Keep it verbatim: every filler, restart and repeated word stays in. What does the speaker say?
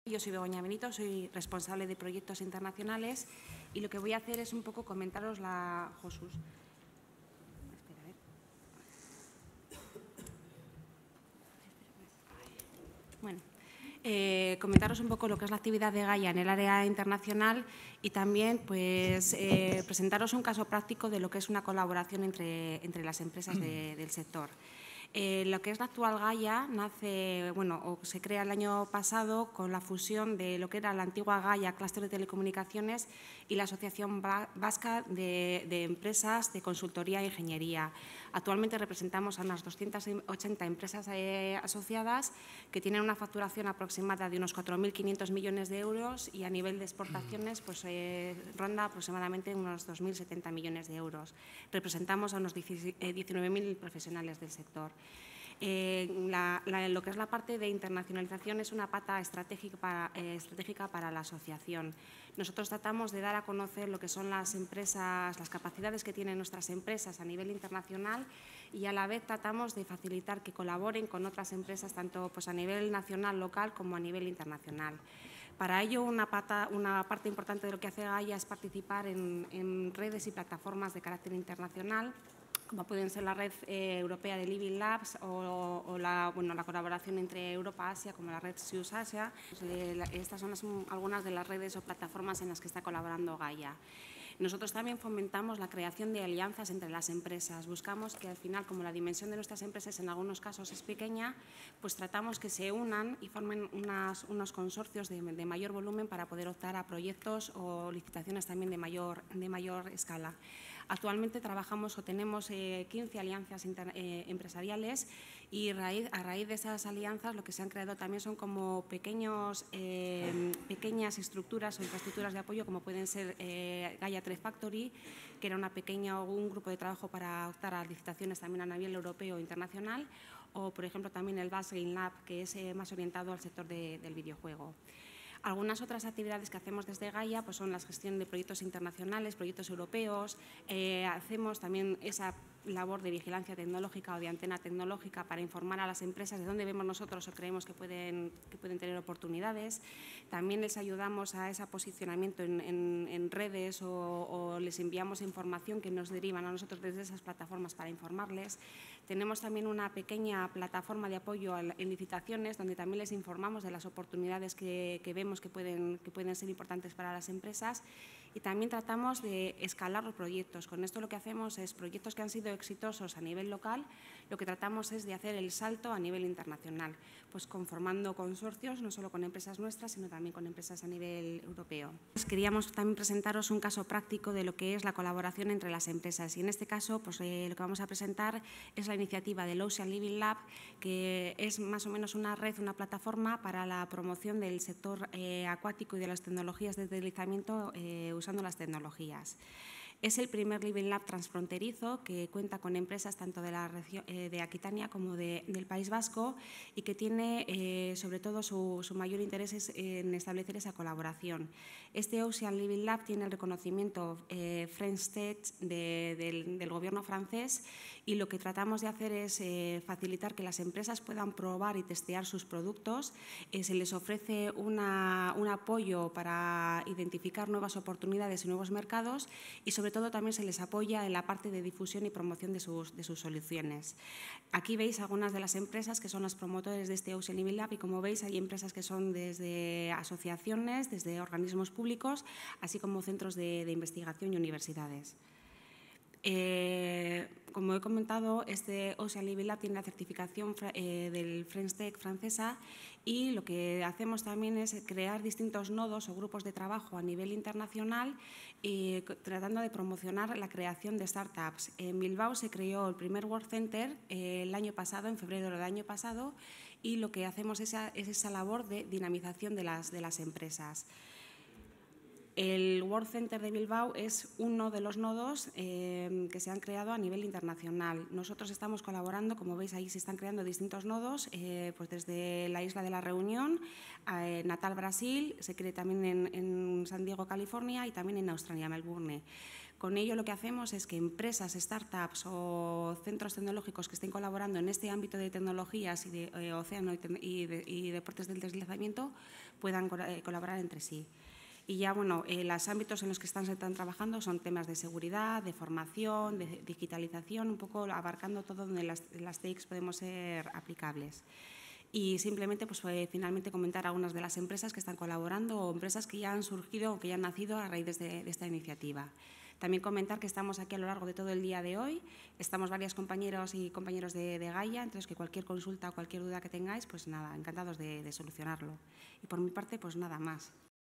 Yo soy Begoña Benito, soy responsable de proyectos internacionales y lo que voy a hacer es un poco comentaros la… Jesús. Espera, a ver. Bueno, eh, comentaros un poco lo que es la actividad de Gaia en el área internacional y también pues, eh, presentaros un caso práctico de lo que es una colaboración entre, entre las empresas de, del sector. Eh, lo que es la actual Gaia nace, bueno, o se crea el año pasado con la fusión de lo que era la antigua Gaia, Clúster de Telecomunicaciones, y la Asociación Vasca de, de Empresas de Consultoría e Ingeniería. Actualmente representamos a unas doscientas ochenta empresas eh, asociadas que tienen una facturación aproximada de unos cuatro mil quinientos millones de euros y a nivel de exportaciones pues, eh, ronda aproximadamente unos dos mil setenta millones de euros. Representamos a unos diecinueve mil profesionales del sector. Eh, la, la, lo que es la parte de internacionalización es una pata estratégica para, eh, estratégica para la asociación. Nosotros tratamos de dar a conocer lo que son las empresas, las capacidades que tienen nuestras empresas a nivel internacional y a la vez tratamos de facilitar que colaboren con otras empresas tanto pues, a nivel nacional, local como a nivel internacional. Para ello, una, pata, una parte importante de lo que hace Gaia es participar en, en redes y plataformas de carácter internacional, como pueden ser la red eh, europea de Living Labs o, o la, bueno, la colaboración entre Europa-Asia, como la red SIUS-Asia. Eh, estas son las, algunas de las redes o plataformas en las que está colaborando Gaia. Nosotros también fomentamos la creación de alianzas entre las empresas. Buscamos que al final, como la dimensión de nuestras empresas en algunos casos es pequeña, pues tratamos que se unan y formen unas, unos consorcios de, de mayor volumen para poder optar a proyectos o licitaciones también de mayor, de mayor escala. Actualmente trabajamos o tenemos eh, quince alianzas inter, eh, empresariales y raíz, a raíz de esas alianzas lo que se han creado también son como pequeños, eh, pequeñas estructuras o infraestructuras de apoyo como pueden ser eh, Gaia Trade Factory, que era una pequeña o un grupo de trabajo para optar a licitaciones también a nivel europeo o internacional, o por ejemplo también el Basque Game Lab, que es eh, más orientado al sector de, del videojuego. Algunas otras actividades que hacemos desde Gaia pues son la gestión de proyectos internacionales, proyectos europeos, eh, hacemos también esa labor de vigilancia tecnológica o de antena tecnológica para informar a las empresas de dónde vemos nosotros o creemos que pueden, que pueden tener oportunidades. También les ayudamos a ese posicionamiento en, en, en redes o, o les enviamos información que nos derivan a nosotros desde esas plataformas para informarles. Tenemos también una pequeña plataforma de apoyo en licitaciones donde también les informamos de las oportunidades que, que vemos que pueden, que pueden ser importantes para las empresas y también tratamos de escalar los proyectos. Con esto lo que hacemos es proyectos que han sido exitosos a nivel local, lo que tratamos es de hacer el salto a nivel internacional, pues conformando consorcios no solo con empresas nuestras, sino también con empresas a nivel europeo. Pues queríamos también presentaros un caso práctico de lo que es la colaboración entre las empresas y en este caso pues, eh, lo que vamos a presentar es la iniciativa del Ocean Living Lab, que es más o menos una red, una plataforma para la promoción del sector eh, acuático y de las tecnologías de deslizamiento eh, usando las tecnologías. Es el primer Living Lab transfronterizo que cuenta con empresas tanto de, la región, eh, de Aquitania como de, del País Vasco y que tiene eh, sobre todo su, su mayor interés es en establecer esa colaboración. Este Ocean Living Lab tiene el reconocimiento eh, French Tech de, del, del gobierno francés y lo que tratamos de hacer es eh, facilitar que las empresas puedan probar y testear sus productos. Eh, se les ofrece una, un apoyo para identificar nuevas oportunidades y nuevos mercados y sobre Sobre todo también se les apoya en la parte de difusión y promoción de sus, de sus soluciones. Aquí veis algunas de las empresas que son los promotores de este Ocean Living Lab y como veis hay empresas que son desde asociaciones, desde organismos públicos, así como centros de, de investigación y universidades. Eh, como he comentado, este Ocean Living Lab tiene la certificación eh, del French Tech francesa y lo que hacemos también es crear distintos nodos o grupos de trabajo a nivel internacional eh, tratando de promocionar la creación de startups. En Bilbao se creó el primer World Center eh, el año pasado, en febrero del año pasado, y lo que hacemos es esa, es esa labor de dinamización de las, de las empresas. El World Center de Bilbao es uno de los nodos eh, que se han creado a nivel internacional. Nosotros estamos colaborando, como veis ahí se están creando distintos nodos, eh, pues desde la isla de la Reunión, eh, Natal, Brasil, se cree también en, en San Diego, California y también en Australia, Melbourne. Con ello lo que hacemos es que empresas, startups o centros tecnológicos que estén colaborando en este ámbito de tecnologías y de eh, océano y, y, de, y deportes del deslizamiento puedan eh, colaborar entre sí. Y ya, bueno, eh, los ámbitos en los que están, se están trabajando son temas de seguridad, de formación, de digitalización, un poco abarcando todo donde las, las T I Cs podemos ser aplicables. Y simplemente, pues, eh, finalmente comentar algunas de las empresas que están colaborando o empresas que ya han surgido o que ya han nacido a raíz de, este, de esta iniciativa. También comentar que estamos aquí a lo largo de todo el día de hoy. Estamos varios compañeros y compañeros de, de Gaia, entonces que cualquier consulta o cualquier duda que tengáis, pues nada, encantados de, de solucionarlo. Y por mi parte, pues nada más.